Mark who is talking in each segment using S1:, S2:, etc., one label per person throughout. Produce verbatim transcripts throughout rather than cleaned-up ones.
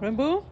S1: Rainbow?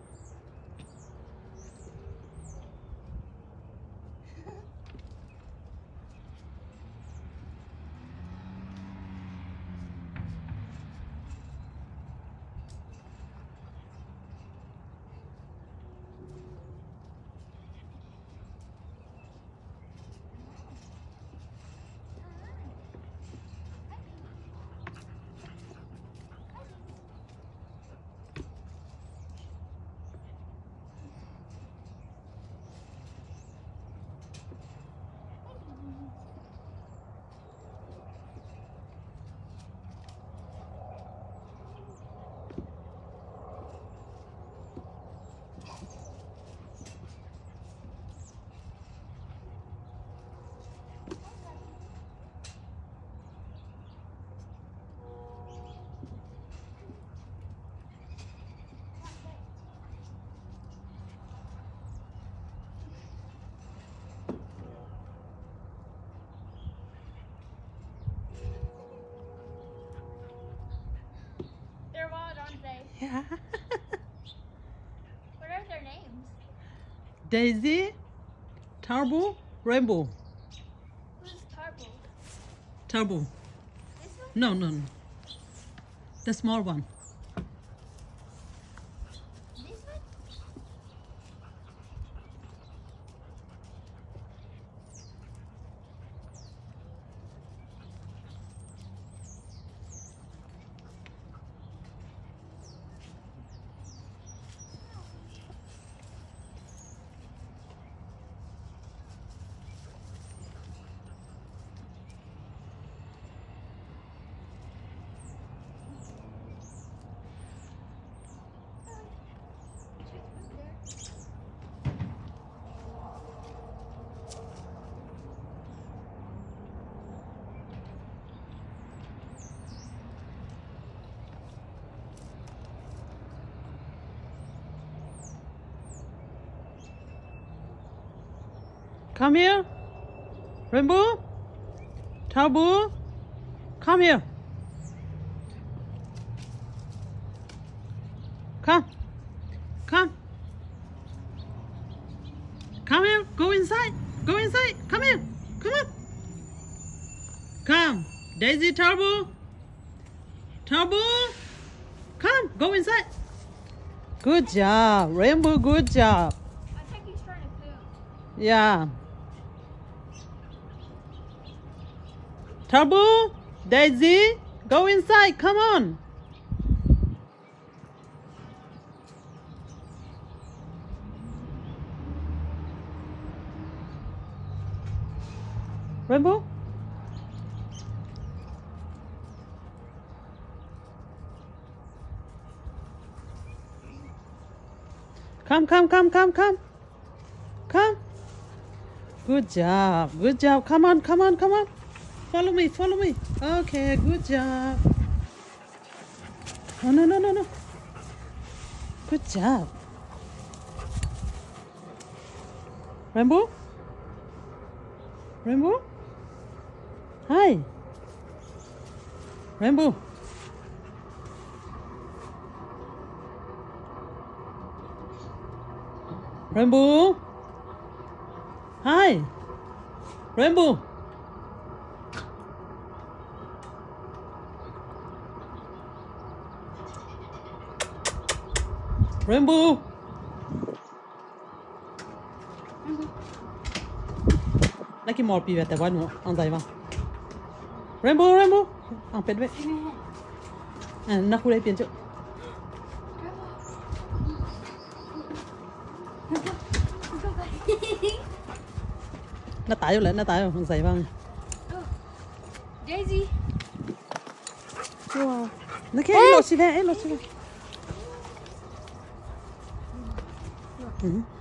S2: They're wild, aren't they?
S1: Yeah.
S2: What are their names?
S1: Daisy, Turbo, Rainbow.
S2: Who's Tarble?
S1: Turbo.
S2: This one?
S1: No, no, no. The small one.
S2: This one?
S1: Come here. Rainbow. Turbo. Come here. Come. Come. Come here. Go inside. Go inside. Come here. Come on. Come. Daisy, Turbo. Turbo. Come. Go inside. Good job. Rainbow, good job.
S2: I think he's trying to poop.
S1: Yeah. Turbo, Daisy, go inside. Come on. Rainbow. Come, come, come, come, come. Come. Good job. Good job. Come on, come on, come on. Follow me, follow me. Okay, good job. Oh, no, no, no, no. Good job. Rainbow? Rainbow? Hi. Rainbow. Rainbow. Hi. Rainbow. Rainbow. Lấy cái mọt bị về tại quán nữa, ăn dày vào. Rainbow, Rainbow. Ăn pet vậy. À, nó khu đây tiền chứ. Nó tải vô lại, nó tải vô, ăn dày vào.
S2: Daisy.
S1: Wow. Nó kia, lột xì về, lột xì về. Ừ.